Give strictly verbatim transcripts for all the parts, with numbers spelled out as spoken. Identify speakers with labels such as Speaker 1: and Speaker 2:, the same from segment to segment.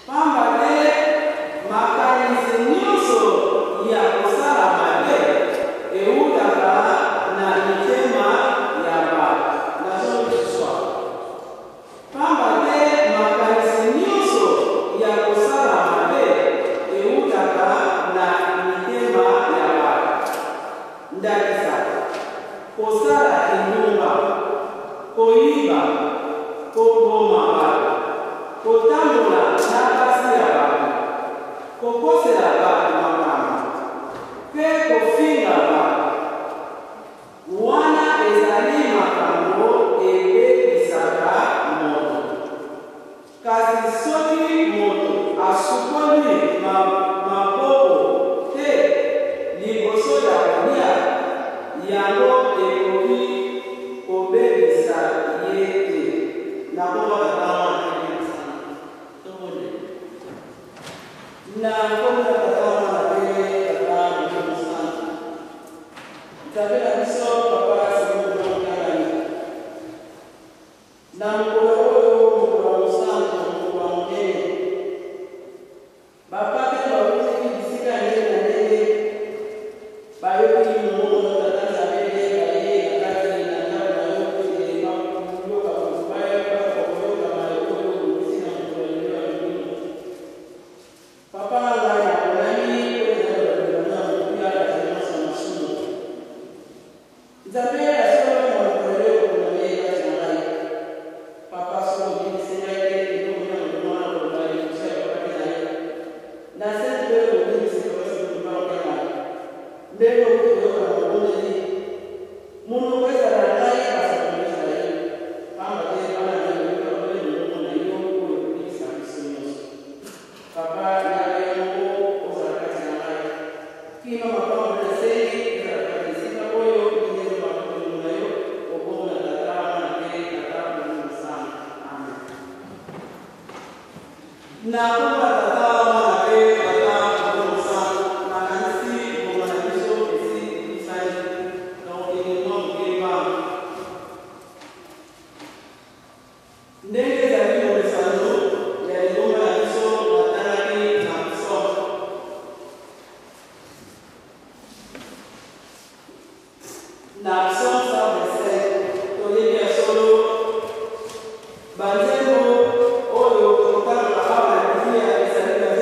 Speaker 1: Banzemo oyo tokala awa na dunia esalika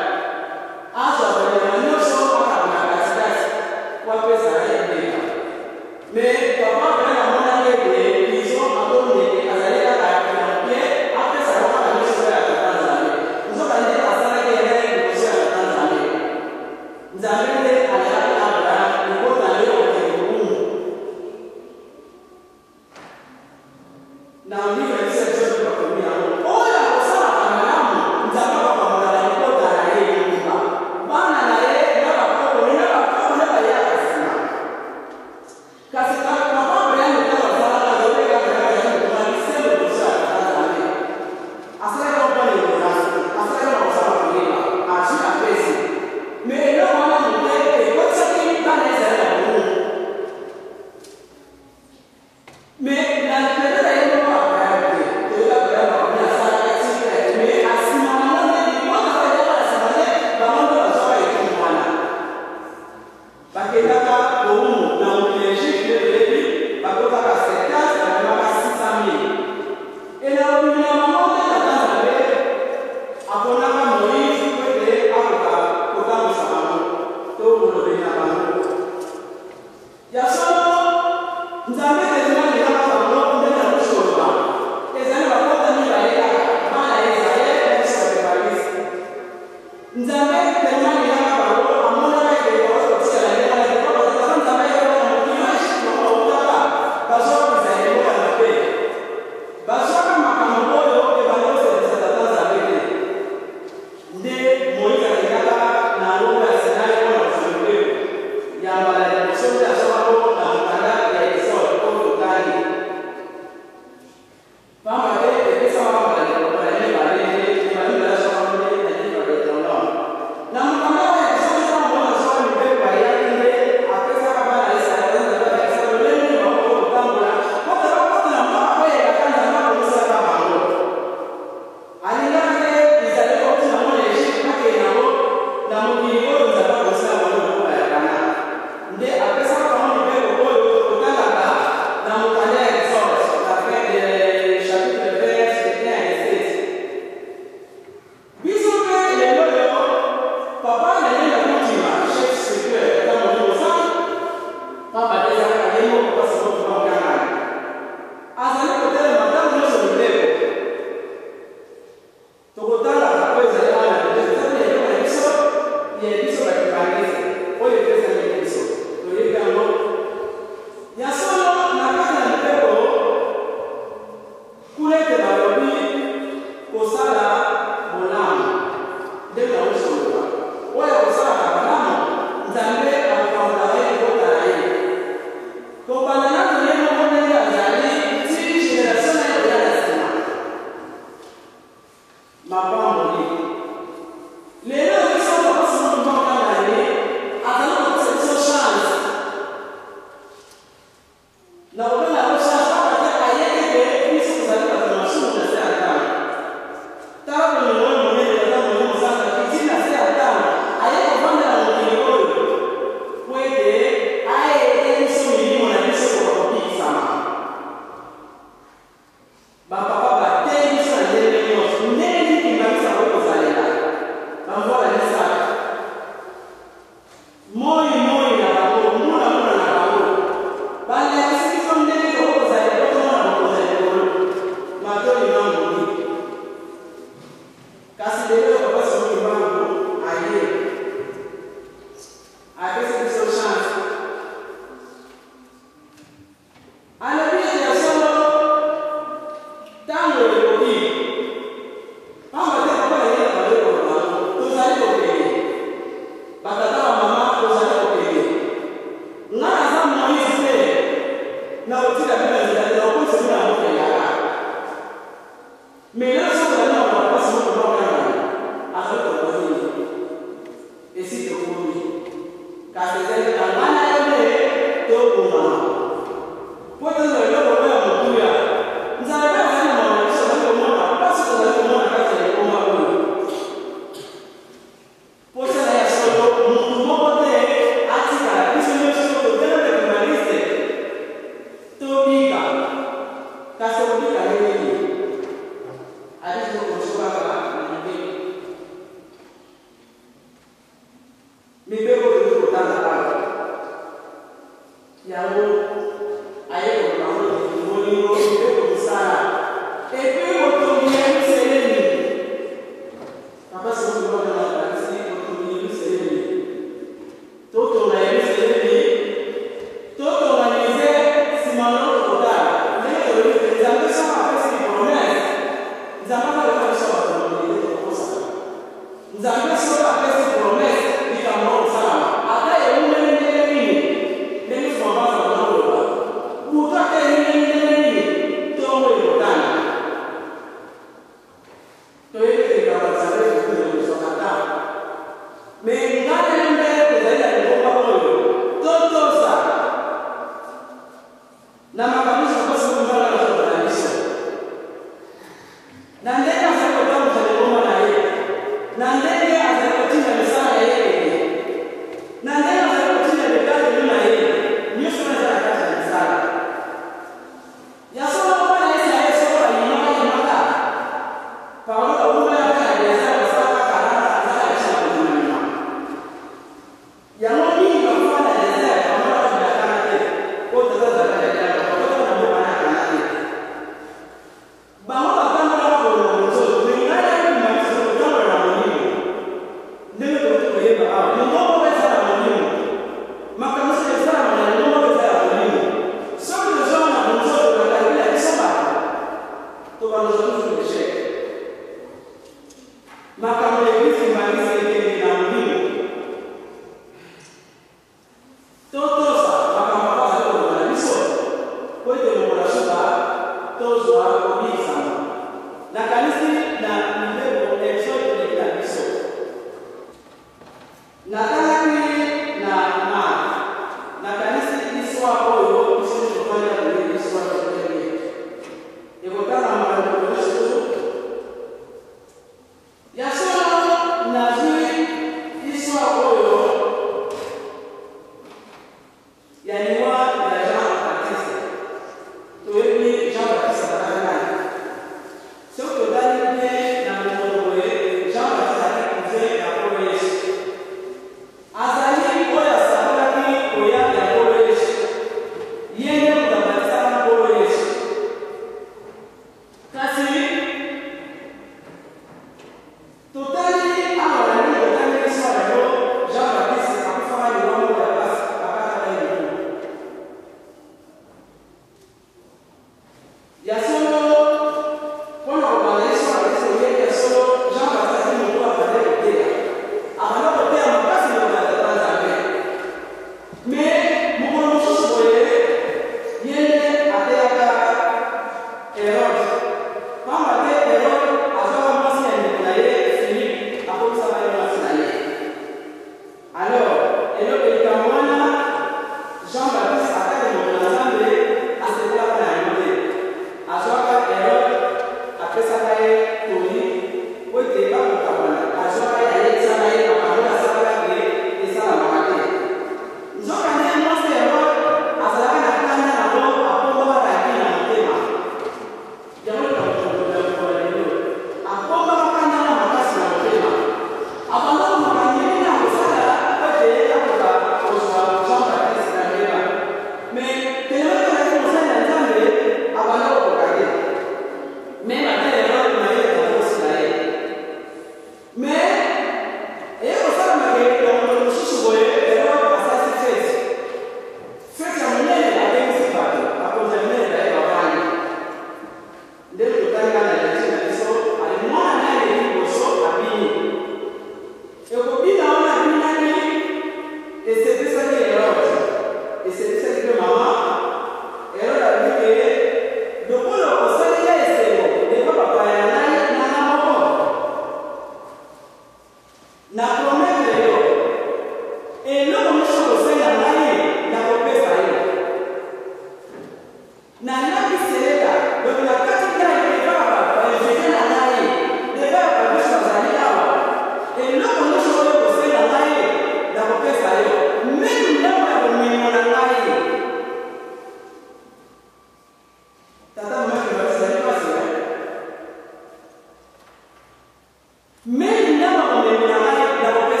Speaker 1: Mais il n'a pas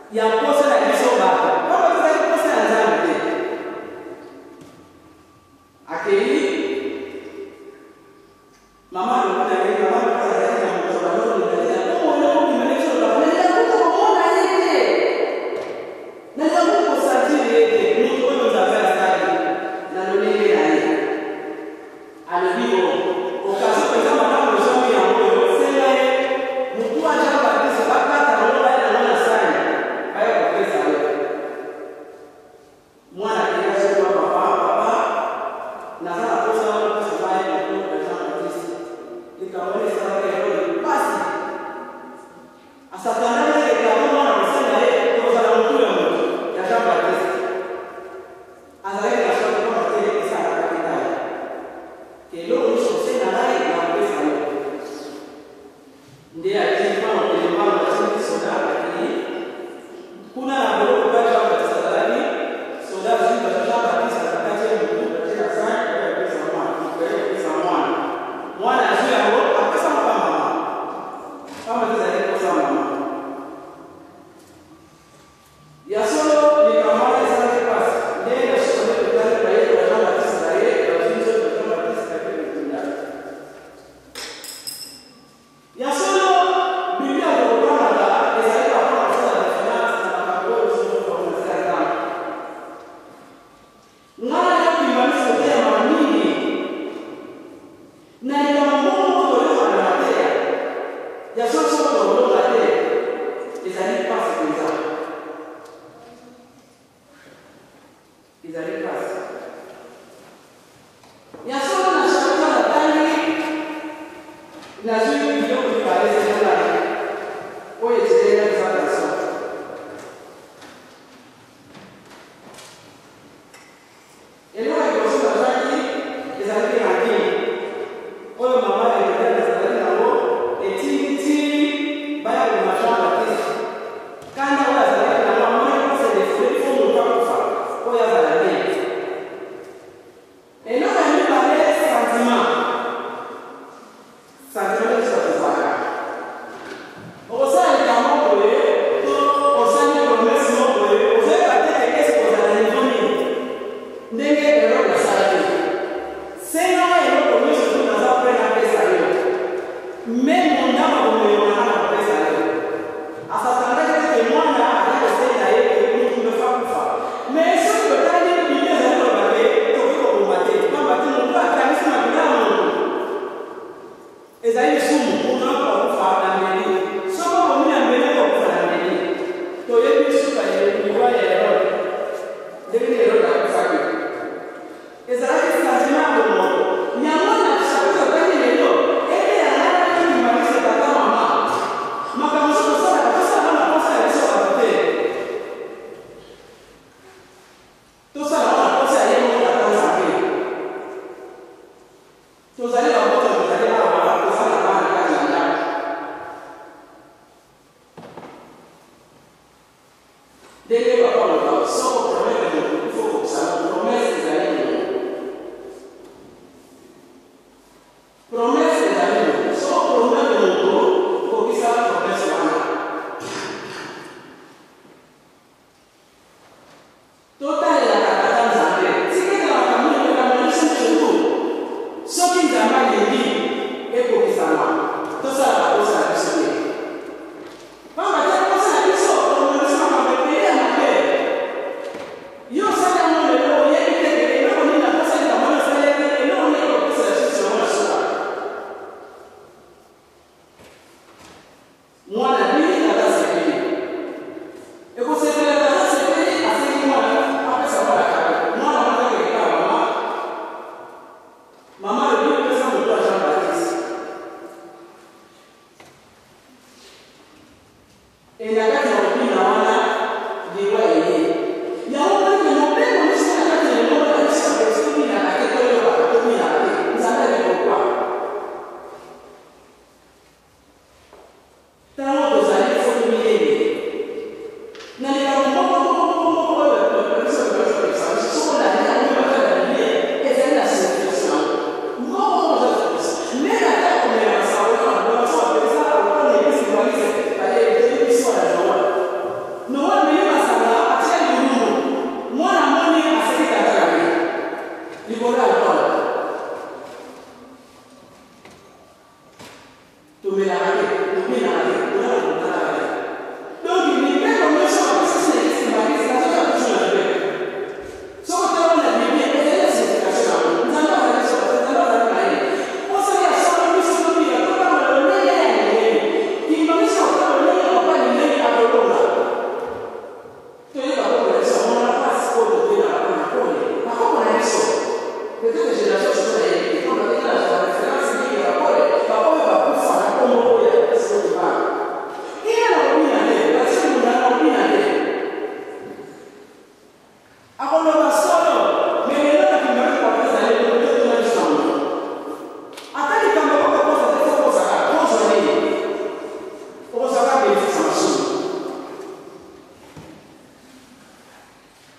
Speaker 1: No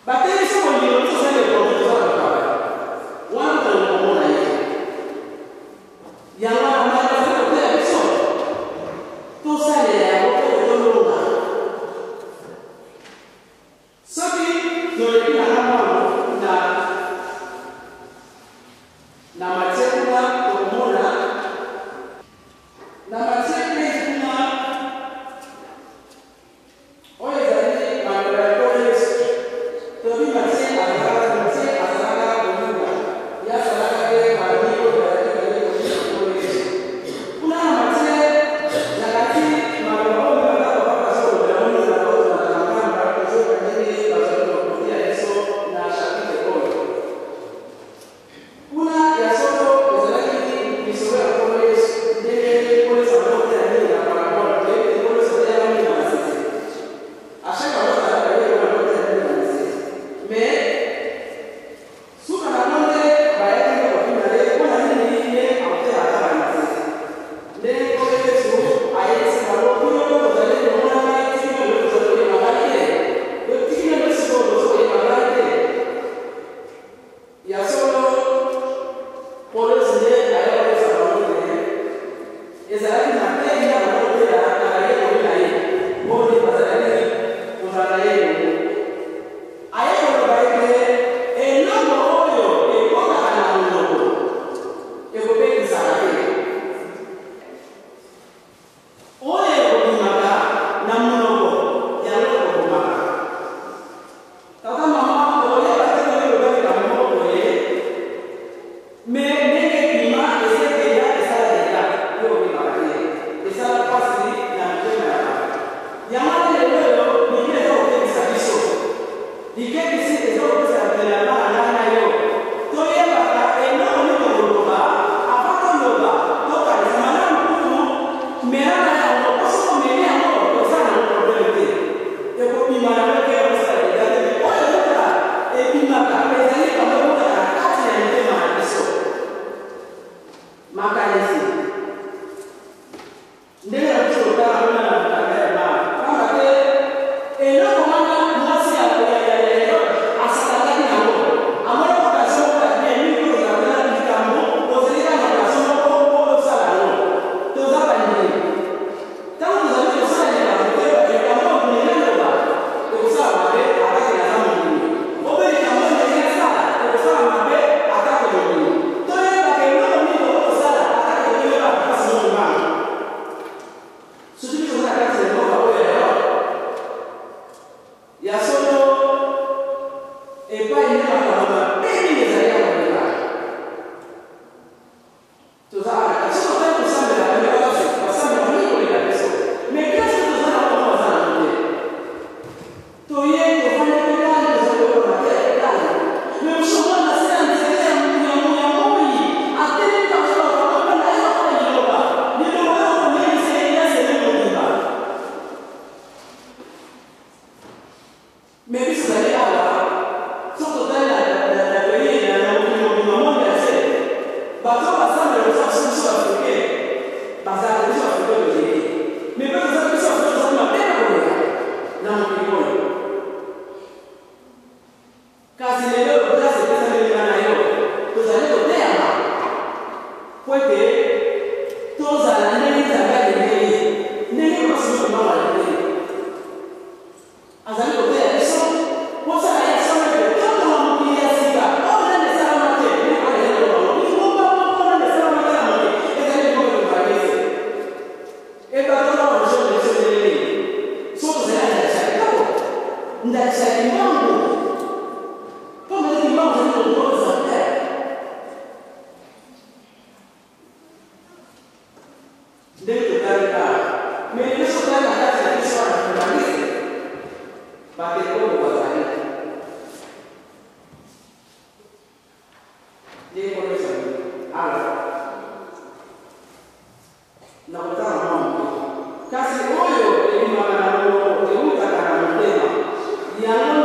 Speaker 1: Kasi oyo elimaka na monoko eutakaka na motema yango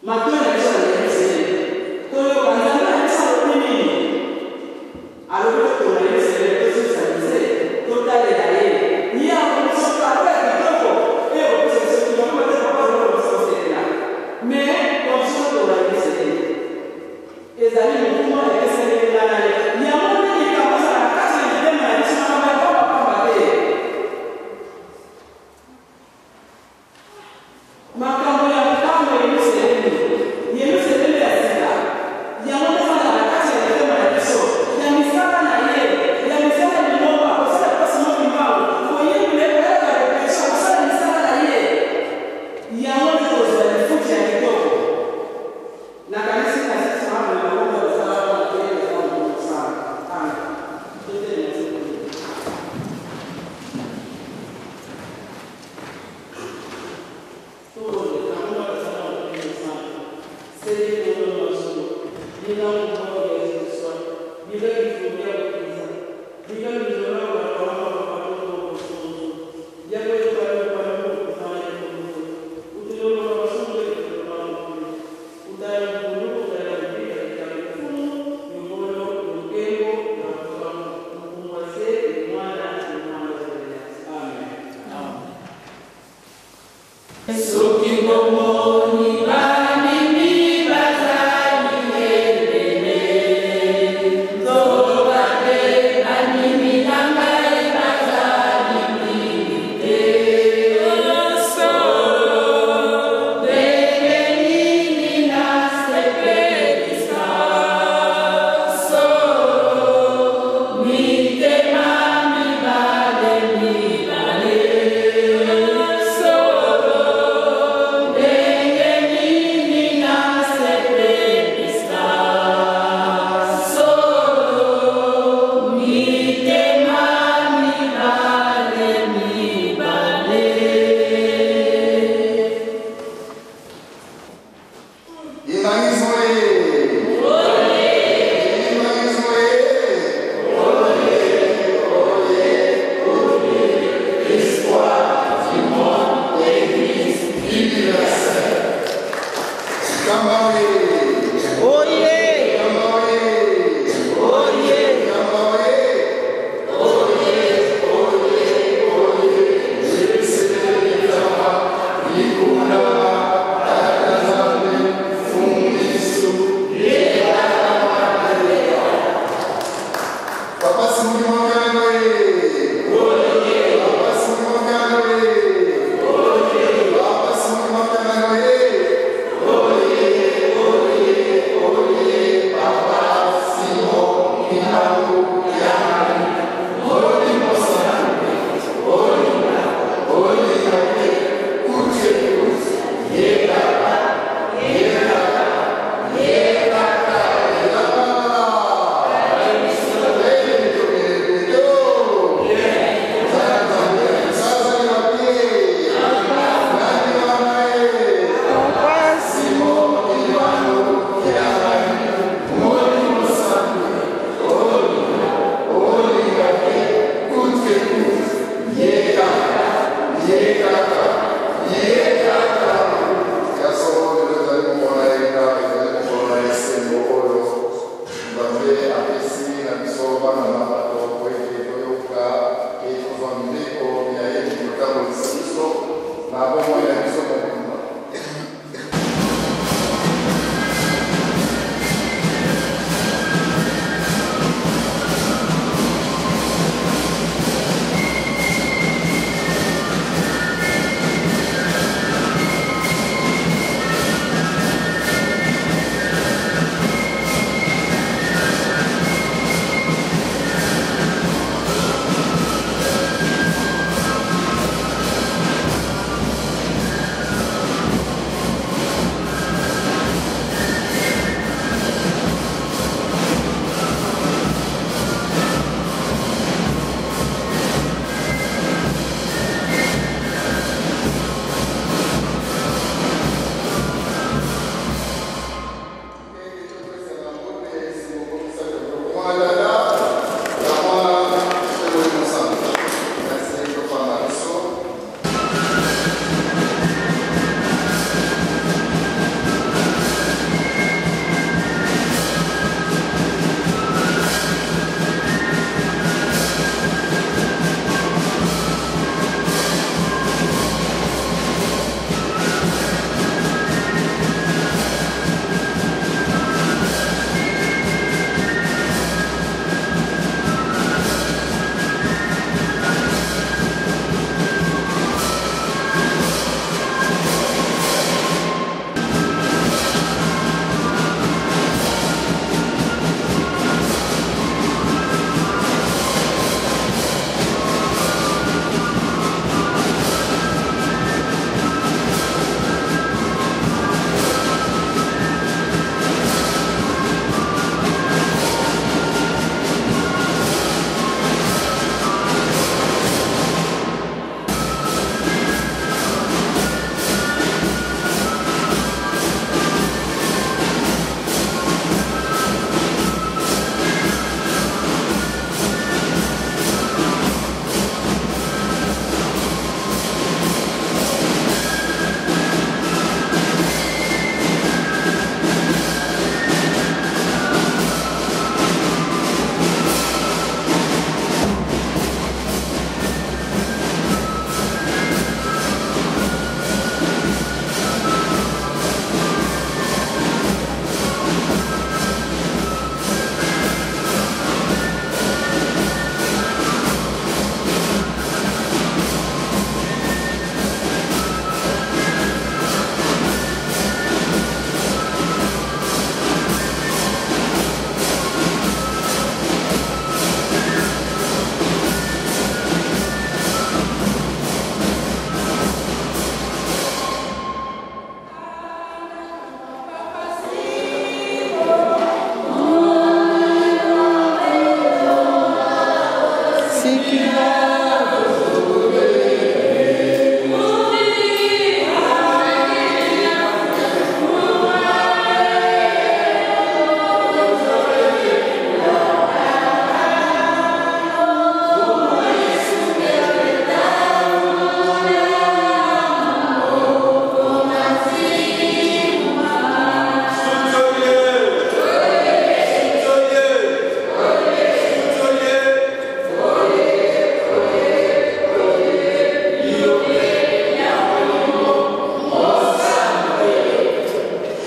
Speaker 1: Oh,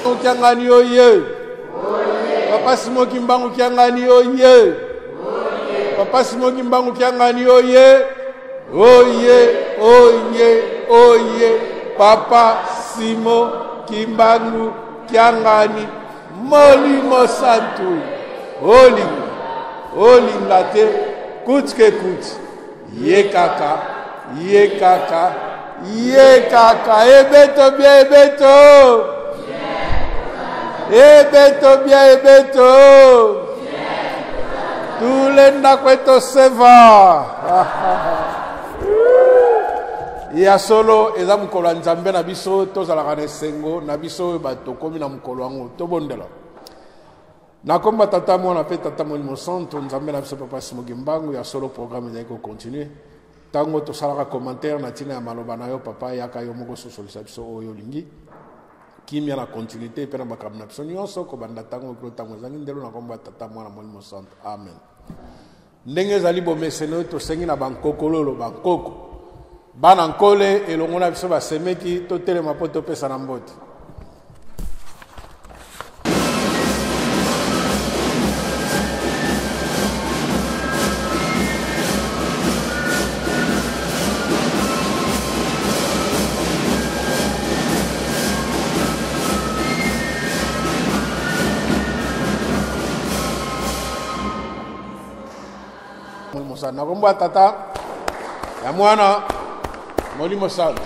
Speaker 1: Kiangani oye. Papa Simon Kimbangu Kiangani oye. Papa Simon Kimbangu Kiangani oye. Oye, oye, oye. Papa Simon Kimbangu Kiangani Molimo Santu. Olinga. Olinga te. Coûte que coûte. Ye kaka. Ye kaka. Ye kaka. Ebeto bien ebeto. Ebeto bien ebeto. Tulenda kweto seva. Ya solo eza mukolo nzambe na biso tozalaka na esengo na biso bato komi na mukolo wango tobondela. Nakomba tata mwana pe tata Molimo Santo nzambe na biso Papa Simon Kimbangu ya solo programme ezali ko continuer. Tango tosalaka commentaire na tina ya maloba na yo papa yaka yo moko sosolisa biso oyo lingi. Kimia na continuité pe na makambo na biso nyonso ko banda tango ko tango ezangi ndelo na komba tata mwana Molimo Santo. Amen. Ndenge ezali bomeseno to sengi na bankokololo bankoko. Bana nkole elongo na biso basemeki to telema po to pesa na mbote. Na komba tata ya mwana Molimo Santo.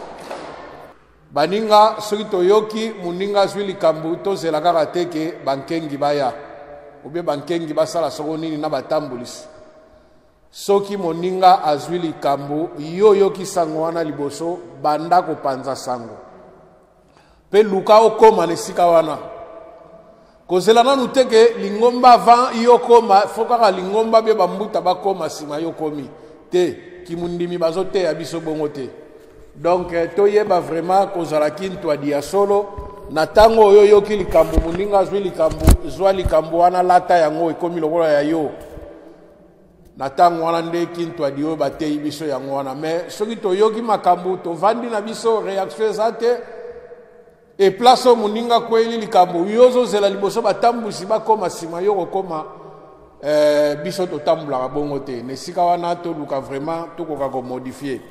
Speaker 1: Baninga soki toyoki muninga zwi likambu tozela kaka teke bankengi baya. Ube bankengi basala soko nini na batambulisi. Soki moninga azwi likambu yo yoki sango wana liboso banda kopanza sango. Pe luka okoma nesika wana. Kozela nanu teke lingomba van iyo koma fokaka lingomba be bambuta bakoma sima yo komi te kimundimi bazote ya biso bongo te. Donc toyeba vraiment kozala kintu adia solo na tango oyo yoki likambu muninga zwi likambu zwa likambu wana lata yango ekomi lokola ya yo. Na tango wana nde kintu adio batei biso yango wana mais soki toyoki makambu to vandi na biso réaction zate. E plaso muninga kweli likambo yozo zela liboso batambusi bakoma sima yo koma eh biso to tambula bongo te nesika wana to luka vraiment to koka ko modifier.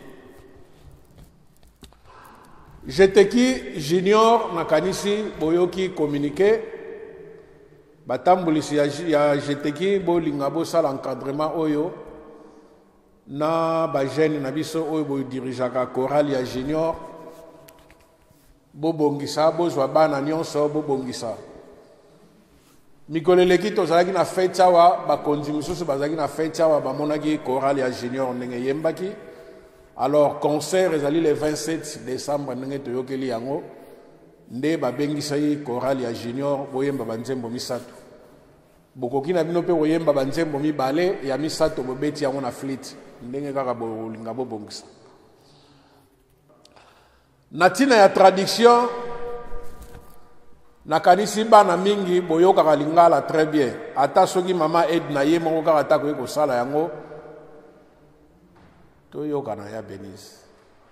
Speaker 1: Jeteki junior na kanisi boyoki communiquer batambulisi ya, ya jeteki bolinga bo sala encadrement oyo na ba jeune na biso oyo bo dirigeaka chorale ya junior. Bobongisa bozwa bana nyonso bobongisa mikoleleki tozalaki na fete awa bakonzi misusu bazalaki na fete awa bamonaki chorale ya junior ndenge yembaki. Alors concert ezali le vingt-sept décembre ndenge toyokeli yango nde babengisaki chorale ya junior boyemba banzembo misato bokoki na bino pe boyemba banzembo mibale ya misato bobeti yango na fleet ndenge kaka bolinga bobongisa. Natina ya traduction nakanisi bana mingi boyoka kalingala très bien ata soki mama Edna ye moko kaka tako ko sala yango to yoka na ya Benise.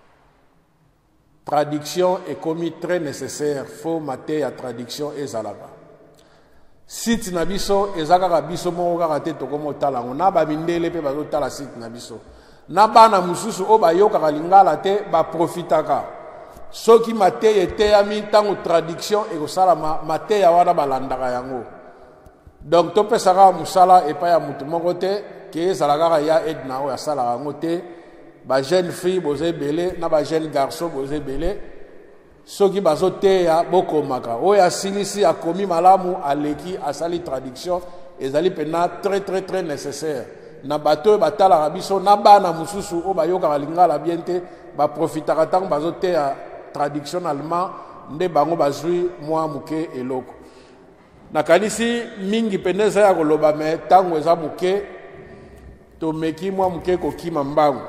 Speaker 1: Traduction est commis très nécessaire faut mater ya traduction ezalaka site na biso ezaka biso moko kaka te tokomo tala ngo na ba mindele pe bazo tala site na biso na bana mususu o ba yoka kalingala te ba profitaka. Soki mateye teyami tango traduction e kosala mateya wana balandaka yango. Donc to pesaka musala epa ya mutu moko te ke ezalaka ya Edna o ya sala yango te. Ba jeune fille boze belé na ba jeune garçon boze belé. Soki bazo teya bokomaka. O ya silisi akomi malamu aleki asali traduction ezali pena très très très nécessaire. Na bato batala biso na bana mususu o bayoka lingala bien te ba profitaka tango bazo teya traduction allemand nde bango bazui mwa muke eloko. Nakanisi mingi peneza ya koloba me tango eza muke to meki mwa muke kokima mbangu.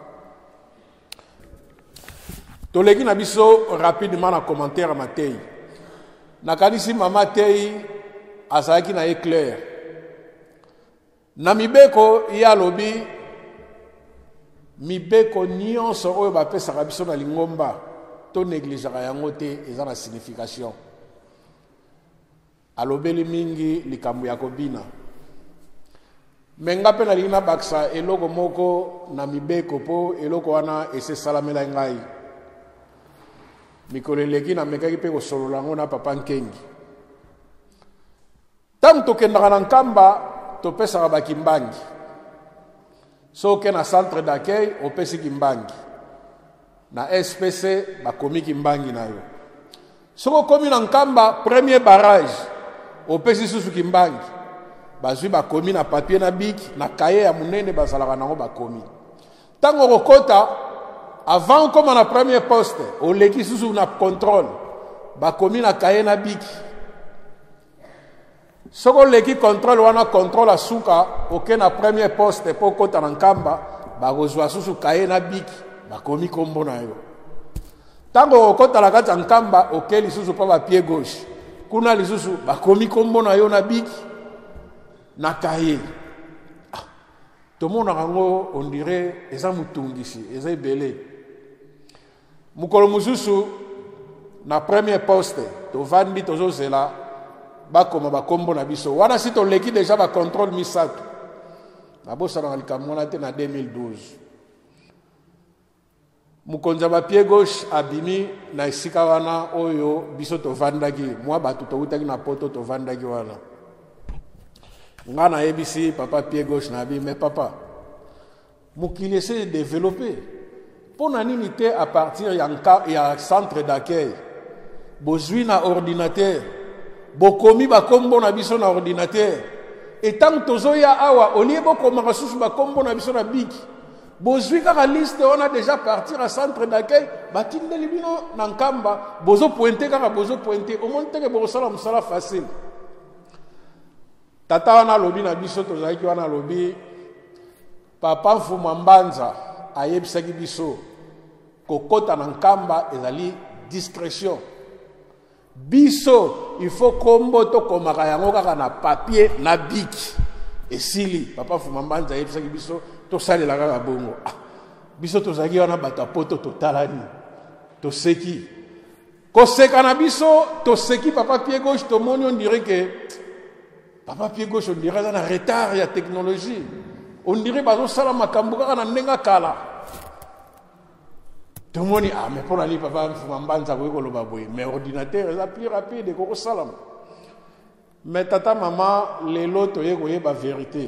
Speaker 1: Toleki na biso rapidement na commentaire matei. Nakanisi mama tei azalaki na éclair. Na mibeko ya lobi mibeko nyonso oyo bapesaka biso na lingomba to négligeaka yango te eza na signification. alobeli mingi likambo ya kobina. Menga pe na lina baksa eloko moko na mibeko po eloko wana ese salamela ngai. Mikolo eleki na mekaki pe kosolola ngo na papa Nkengi. Tango tokendaka na nkamba topesaka bakimbangi. Soke na centre d'accueil opesi kimbangi. Na S P C bakomi kimbangi na yo. Soko komi na nkamba premier barrage opesi susu kimbangi. Bazwi bakomi na papier na biki na kaye ya munene bazalaka nango bakomi. Tango kokota avant koma na premier poste oleki susu na contrôle bakomi na kaye na biki. Soko leki contrôle wana contrôle asuka oke na premier poste po kota na nkamba bakozwa susu kaye na biki bakomi kombo na yo. Tango okota la kati ya nkamba oke lisusu pa ba pied gauche kuna lisusu bakomi kombo na yo na biki na kaye. Ah, tomona rango on dirait eza mutungisi eza ebele. Mukolo mususu na premier poste tovandi tozozela bakoma bakombo na biso wana si toleki deja ba contrôle misato babosana na likambo wana te na deux mille douze. Mukonza ba pied gauche abimi na esika wana oyo biso tovandaki mwa bato towutaki na poto tovandaki wana. Nga na ebisi papa pied gauche na abi mais papa mukili essaie de développer pona nini te à partir ya nka ya centre d'accueil bozwi na ordinateur bokomi bakombo na biso na ordinateur etant tozoya awa olie bokoma susu bakombo na biso na biki bozwi kaka liste on a déjà partir à centre d'accueil batindeli bino na nkamba bozo pointer kaka bozo pointer au moins teke bosala musala facile. Tata wana lobi na biso tozaki wana lobi papa Mfuma Mbanza ayebisaki biso kokota na nkamba ezali discrétion. Biso il faut kombo to komaka yango kaka na papier na biki esili papa Mfuma Mbanza ayebisaki biso to salela kaka bongo. Ah, biso tozaki wana bata poto totalani toseki koseka na biso toseki papa pied gauche tomoni on dirait que papa pied gauche on dirait dans un retard ya technologie on dirait bazo sala makambo kaka na ndenga kala tomoni ah mais pour aller papa Mfuma Mbanza ko koloba boye mais ordinateur est plus rapide ko sala mais tata maman lelo toye ko yeba vérité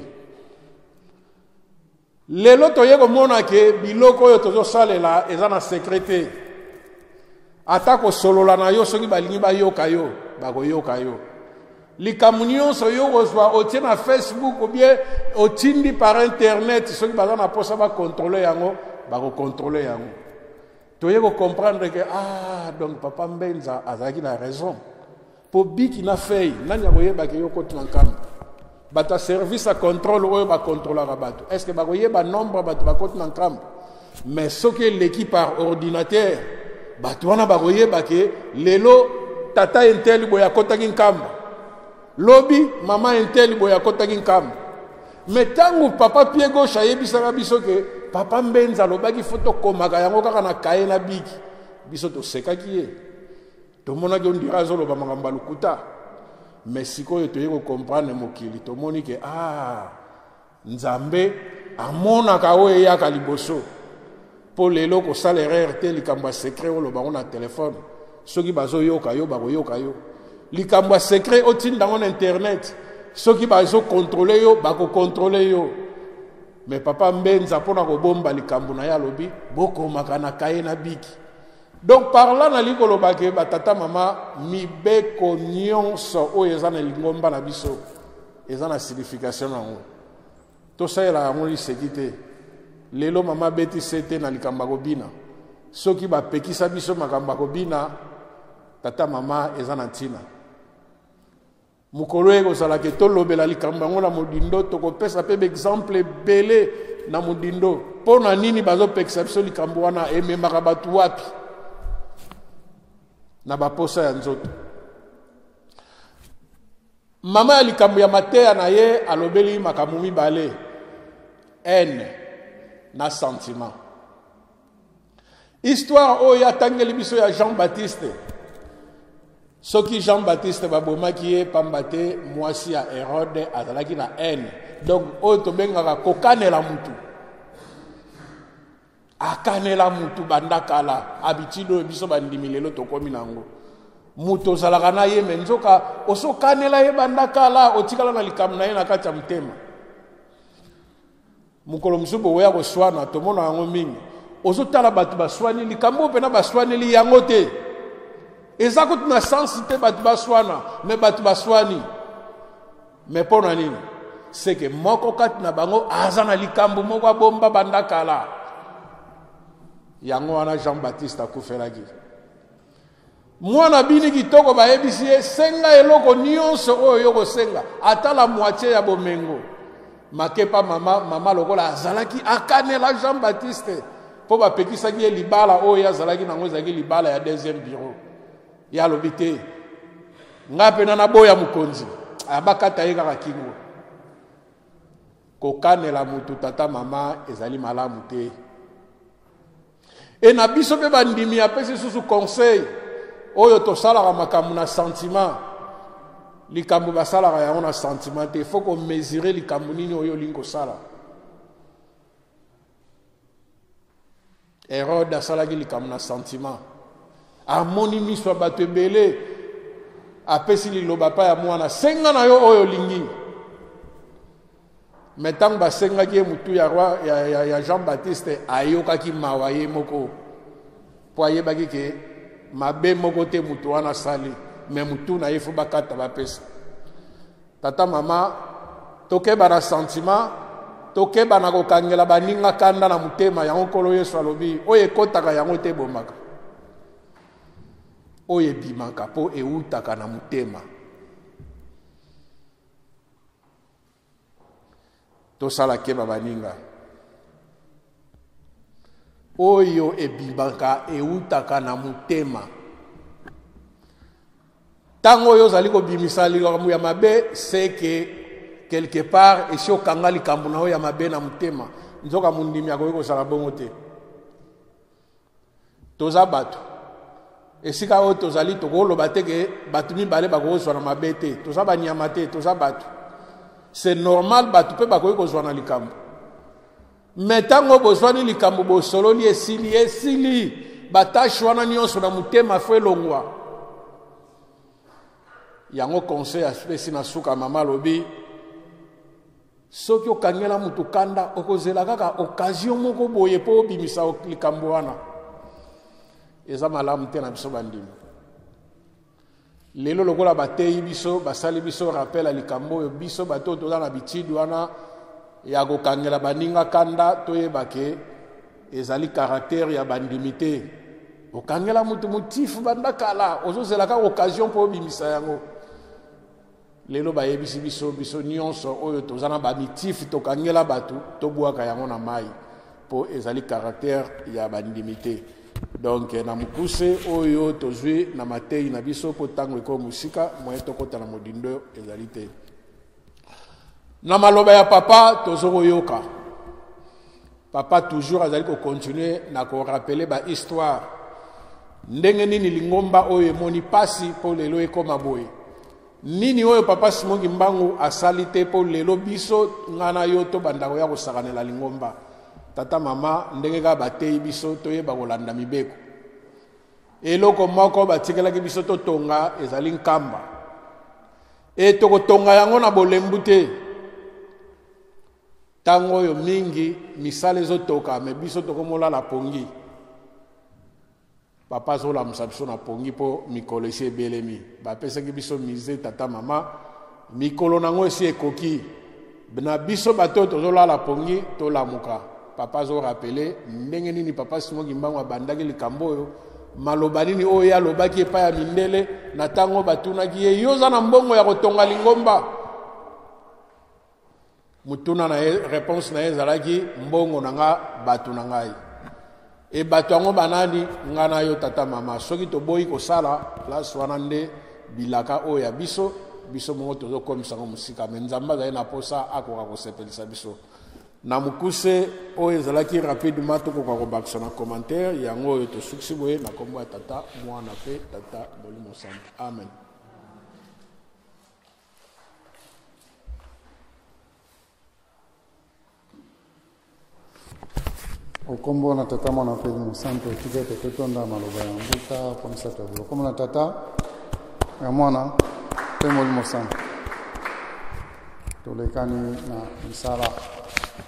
Speaker 1: lelo toye ko mona ke biloko yo tozo salela eza na secrété atako solola na yo soki balingi ba yoka yo ba ko yoka yo likamunio so yo kozwa otie na Facebook ou bien otindi par internet soki baza na posa ba contrôler yango ba ko contrôler yango toye ko comprendre que ah donc papa Mbenza azaki na raison po biki na fei nani akoyeba ke yo koti na nkamba bata service à contrôle oyo ba contrôler bato est-ce que ba koyeba nombre bato ba koti na nkamba mais soki l'équipe par ordinateur bato wana ba koyeba ke lelo tata intel boya kotaki nkamba lobi mama intel boya kotaki nkamba mais tango papa pied gauche ayebisaka biso ke papa Mbenza lobaki foto komaka yango kaka na kaye na biki biso tosekaki ye tomonaki ondira azoloba makambo lukuta mais sikoyo toye ko comprendre mokili tomoni ke ah nzambe amonaka oyo eyaka liboso po lelo kosala erreur te likambo ya secret oloba ngo na telefone soki bazoyoka yo bakoyoka yo likambo ya secret otindango na internet soki bazo contrôler yo bako contrôler yo mais papa Mbenza pona ko bomba likambo na ya lobi bokomaka na kaye na biki. Donc par là na likolo bake batata mama mibeko nyonso oyo eza na lingomba na biso eza na signification nango tosala yango liseki te lelo mama beti sete na likambo kobina soki bapekisa biso makambo kobina tata mama eza na ntina mukolo ekozala ke tolobela likambo yango na modindo tokopesa pe exemple ebele na modindo mpo na nini bazopekisa biso likambo wana ememaka bato wapi na baposa ya nzoto. Mama ya likambo ya mateya na ye alobeli makambo mibale haine na sentiment. Histoire oyo atangeli biso ya Jean Baptiste soki Jean-Baptiste babomaki ye pamba te mwasi ya Hérode azalaki na haine. Donc oyo tobengaka kokanela mutu, akanela mutu banda kala habitude oyo biso bandimi lelo tokomi nango. Mutu ozalaka na ye me nzoka osokanela ye banda kala otikala na likambo na ye na kati ya motema. Mukolo mosusu boya koswana tomona yango mingi, ozotala bato baswani likambo pena baswaneli yango te. Eza kuti na sensi te bato baswana, me bato baswani. Me pona nini? C'est que moko kati na bango aza na likambo moko abomba banda kala. Yango wana Jean-Baptiste akufelaki. Mwana bini kitoko bayebisi ye senga eloko nyonso oyo yoko senga atala moitié ya bomengo. Makepa mama mama lokola azalaki akanela Jean-Baptiste po bapekisaki ye libala oyo azalaki nango ezalaki libala ya deuxième bureau. Ya lobite ngape na boya mukonzi abakata ye kaka kingo. Kokanela mutu tata mama ezali malamu te. E na biso pe bandimi apesi susu conseil oyo tosalaka makambo na sentiment. Likambo basalaka yango na sentiment te. Faut qu'on mesure likambo nini oyo lingo sala. Hérode asalaki likambo na sentiment. Amoni miso bato ebele apesi liloba pa ya mwana senga na yo oyo lingi. Metango basengaki ye mutu ya roi ya, ya, ya Jean-Baptiste ayokaki mawa ye moko po ayebaki ke mabe moko te mutu wana sali me mutu na ye fo bakata bapesa. Tata mama tokeba na sentiment, tokeba na kokangela baninga kanda na mutema yango kolo Yesu alobi oyo ekotaka yango te bomaka, oyo ebimaka po eutaka na mutema. Tosala keba baninga oyo ebimaka eutaka na mutema. Tango oyo zali ko bimisa likambo ya mabe, c'est que quelque part esi okanga likambo na oyo ya mabe na mutema nzoka mundimi akoki kosala bongo te. Toza bato esika oyo tozali tokoloba te ke bato mibale bakozwa na mabe te. Toza banyama te, toza bato. C'est normal bato pe bakoki kozwa na likambo. Metango bozwani likambo bosololi esili esili batashi wana nyonso na mutema fo elongwa. Yango conseil apesi na suka mama lobi soki okangela mutu kanda okozela kaka occasion moko boye po obimisa likambo wana. Eza malamu te na biso bandimi. Lelo lokola bateyi biso basali biso rappel a likambo oyo biso bato toza na bitidi wana ya kokangela baninga kanda toyeba ke ezali caractère ya bandimi te. Okangela mutu motifu banda kala ozozela kaka occasion po obimisa yango. Lelo bayebisi biso biso nyonso oyo toza na bamitifu tokangela batu tobwaka yango na mai po ezali caractère ya bandimi te. Donc na mukuse oyo tozwi na matei na biso po tango eko musika moye tokota na modindo ezali te. Na maloba ya papa tozoko yoka. Papa toujours azali ko continuer na ko rappeler ba histoire. Ndenge nini lingomba oyo emoni pasi po lelo ekoma boye. Nini oyo papa Simongi Mbangu asali te po lelo biso ngana yo to bandako ya kosakanela lingomba. Tata mama ndenge ka batei biso toyeba kolanda mibeko. Eloko moko batikelaki biso to tonga ezali nkamba. E toko tonga yango na bolembu te. Tango yo mingi misale zo toka me biso toko mola la pongi. Papa zola musabiso na pongi po mikolo esi ebelemi. Bapesaki biso mize tata mama mikolo nango esi ekoki. Na biso bato tozola la pongi to la muka. Papa zo rappelé ndenge nini papa Simongi Mbangu abandaki likambo oyo maloba nini oyo ya lobaki epa ya mindele na tango batunaki ye yoza na mbongo ya kotonga lingomba. Mutuna na ye, réponse na ye ezalaki mbongo na nga batu na ngai. E batu yango banani nga na yo tata mama soki toboyi kosala place wana nde bilaka oyo ya biso biso mongo tozokomisa ngo musika me nzambe azali na posa akoka kosepelisa biso. na mukuse oyo ezalaki rapidement tokoka kobakisa na commentaire yango oyo tosuksi boye na kombo ya tata mwana pe tata molimo santu amen.
Speaker 2: Okombo na tata mwana pe molimo santu etika teketonda maloba ya mbuta ponisa tabulo okombo na tata ya mwana pe molimo santu tolekani na misala